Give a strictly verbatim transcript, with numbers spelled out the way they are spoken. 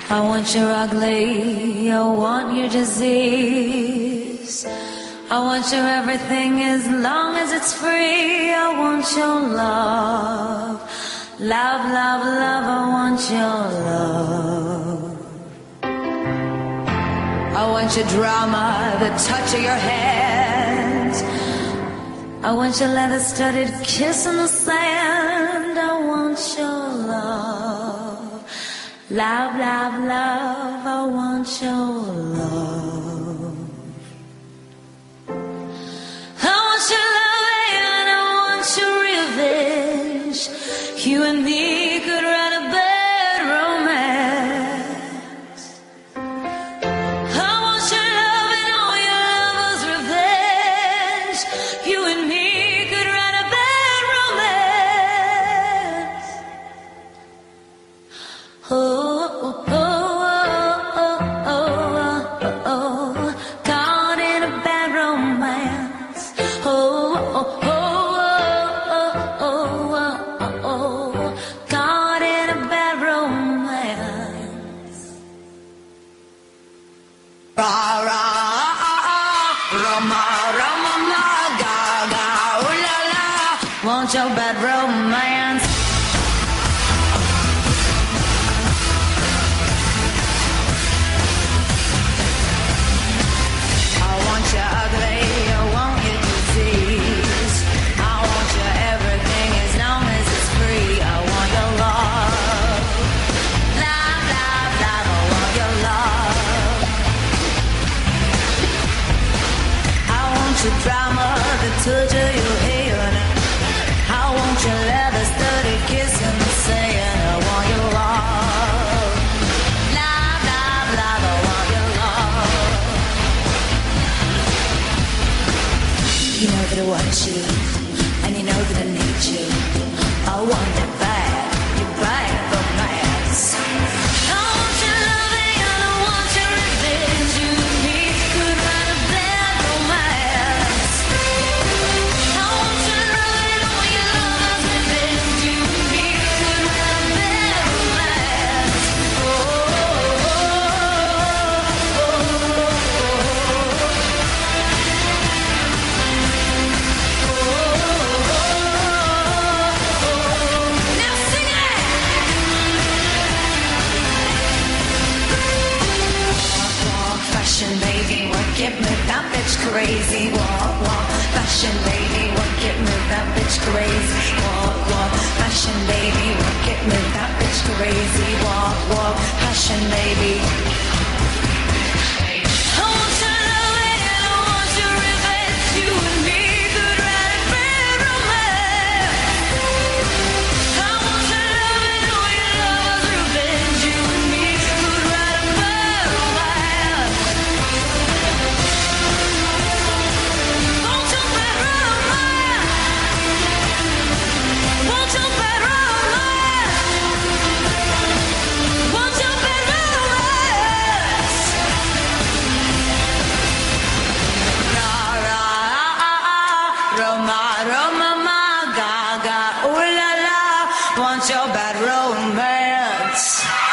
I want your ugly, I want your disease. I want your everything as long as it's free. I want your love, love, love, love. I want your love. I want your drama, the touch of your hands. I want your leather-studded kiss in the sand. I want your love, love, love, love. I want your love. I want your love and I want your revenge. You and me could write a bad romance. I want your love and all your lovers' revenge. You and me could write a bad romance. Oh, oh, oh, oh, oh, oh, oh, caught in a bad romance. Oh, oh, oh, oh, oh, oh, oh, caught in a bad romance. Ra ra Roma Roma ma GaGa, ooh la la, want your bad romance. I want your ugly, I want your disease. I want your everything as long as it's free. I want your love, love, love, love. I want your love. I want your drama, the touch of your hair. I want your leather-studded kiss and the saying. I want your love, love, love, love. I want your love. You know that I want you, and you know that I need you. I want you bad, you bad romance. I want your loving and I want your revenge. You and me could write a bad romance. I want your loving and all your lovers' revenge. You and me could write a bad romance. Oh, oh, oh, oh, oh, oh. Now sing it! Walk, walk, fashion baby, work it, move that bitch crazy. Walk, walk, fashion baby, work it, move that bitch crazy. Walk, walk, fashion baby, work it, move that bitch crazy. Walk, walk, fashion baby. I want your loving and I want your revenge. You and me could write a bad romance. I want your loving and all your lovers' revenge. You and me could write a bad romance. Want your bad romance. Want your bad romance. Want your bad romance. Ra ra Roma Roma ma GaGa, ooh la la, want your bad romance.